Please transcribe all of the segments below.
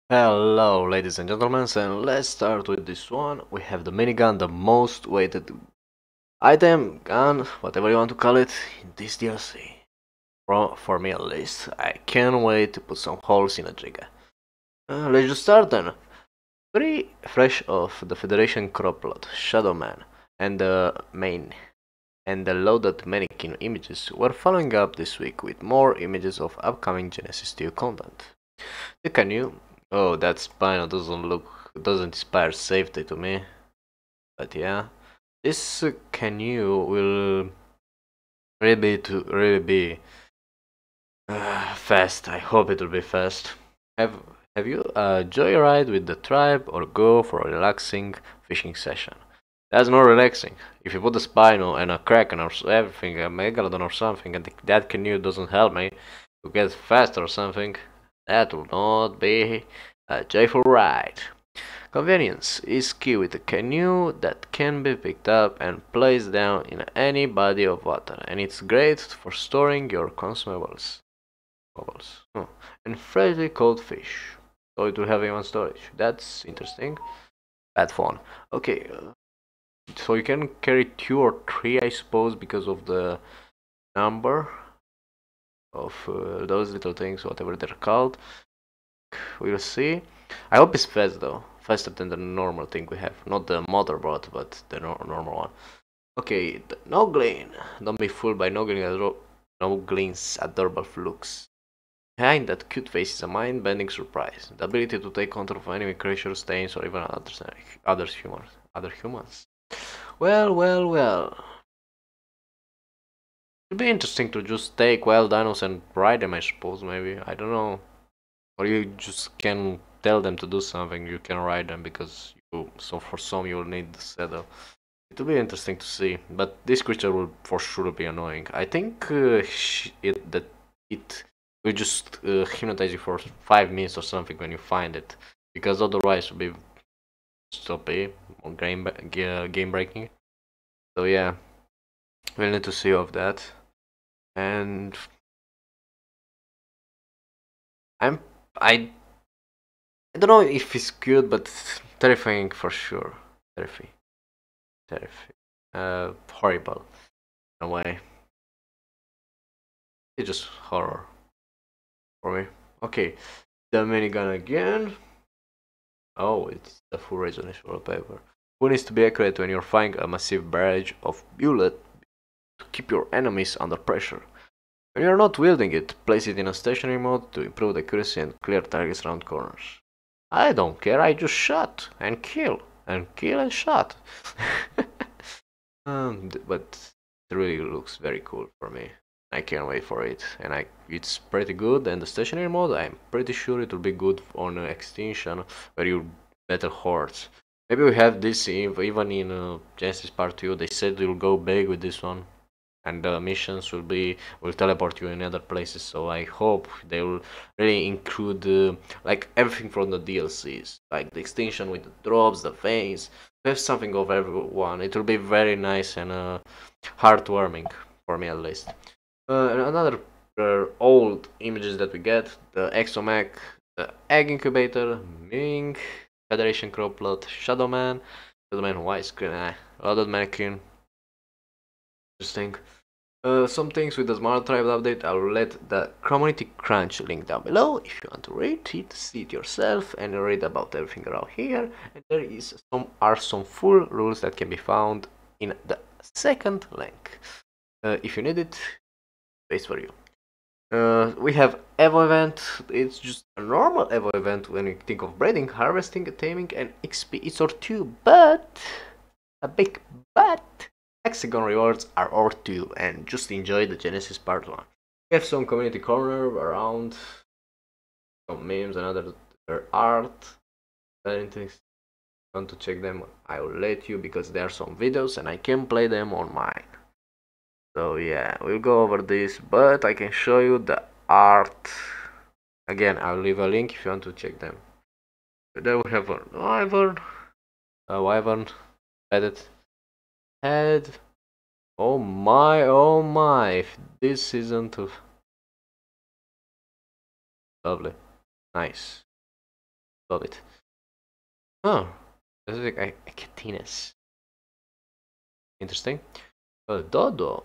Hello, ladies and gentlemen, and let's start with this one. We have the minigun, the most weighted item, gun, whatever you want to call it, in this DLC. For me at least, I can't wait to put some holes in a Giga. Let's just start then. Pretty fresh off the Federation Cropplot, Shadow Man, and the main and the loaded mannequin images, we're following up this week with more images of upcoming Genesis 2 content. The canoe. Oh, that spino doesn't inspire safety to me. But yeah, this canoe will really be fast. I hope it will be fast. Have Have you joyride with the tribe or go for a relaxing fishing session? That's not relaxing. If you put a spino and a kraken or everything, a megalodon or something, and that canoe doesn't help me to get faster or something, that will not be a joyful ride. Convenience is key with a canoe that can be picked up and placed down in any body of water, and it's great for storing your consumables. And freshly caught fish. So it will have even storage. That's interesting. Bad phone. Okay, so you can carry 2 or 3, I suppose, because of the number of those little things, whatever they're called. We'll see. I hope it's fast though, faster than the normal thing we have. Not the motorboat, but the normal one. Okay, the Noglin. Don't be fooled by Noglin's adorable looks. Behind that cute face is a mind-bending surprise. The ability to take control of enemy creatures, things, or even other humans. Well. It'd be interesting to just take wild dinos and ride them, I suppose, maybe. I don't know. Or you just can tell them to do something, you can ride them because so for some you'll need the saddle. It will be interesting to see, but this creature will for sure be annoying. I think it will just hypnotize you for 5 minutes or something when you find it, because otherwise it will be stoppy or game breaking. So yeah, we'll need to see of that. And I'm I I don't know if it's good, but terrifying for sure. Terrifying. Terrifying. Horrible in a way. It's just horror for me. Okay, the minigun again. Oh, it's the full resolution wallpaper. Who needs to be accurate when you're firing a massive barrage of bullets to keep your enemies under pressure? When you're not wielding it, place it in a stationary mode to improve the accuracy and clear targets around corners. I don't care, I just shot and kill and shot. But it really looks very cool for me. I can't wait for it, and it's pretty good. And the stationary mode, I'm pretty sure it will be good on Extinction, where you better hordes. Maybe we have this even in Genesis Part 2. They said they'll go big with this one, and the missions will teleport you in other places. So I hope they will really include like everything from the DLCs, like the Extinction with the drops, the veins. We have something of everyone. It will be very nice and heartwarming for me at least. Another old images that we get: the Exomech, the Egg Incubator, Ming, Federation Cropplot, Shadowman, Widescreen, Loaded Mannequin. Interesting. Some things with the Smart Tribe update, I'll let the Community Crunch link down below if you want to read it, see it yourself, and read about everything around here. And there are some full rules that can be found in the second link. If you need it, space for you. We have Evo event. It's just a normal Evo event when you think of breeding, harvesting, taming, and XP it's or 2, but a big but. Hexagon rewards are or 2, and just enjoy the Genesis Part 1. We have some community corner around, some memes and other art. If you want to check them, I will let you because there are some videos and I can play them on mine. So yeah, we'll go over this, but I can show you the art. Again, I'll leave a link if you want to check them. Then we have a wyvern, edit, head. Oh my, if this isn't lovely. Nice. Love it. Oh, this is like a Catinus. Interesting. Dodo.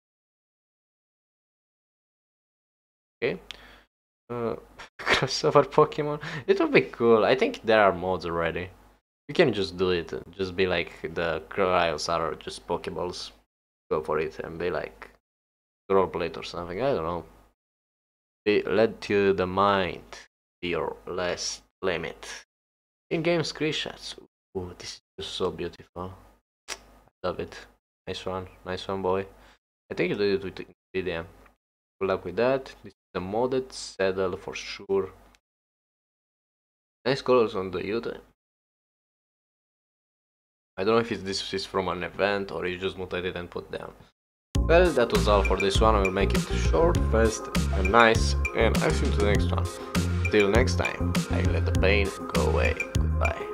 Okay. Crossover Pokemon. It would be cool. I think there are mods already. You can just do it. Just be like the Cryos are just Pokeballs. Go for it and be like roleplay or something. I don't know. Let to the mind be your last limit. In-game screenshots. Ooh, this is just so beautiful. I love it. Nice one, boy. I think you did it with Nvidia. Good luck with that. This is the modded saddle for sure. Nice colors on the YouTube. I don't know if this is from an event or you just muted it and put down. Well, that was all for this one. I will make it short, fast and nice, and I'll see you to the next one. Till next time, I let the pain go away. Goodbye.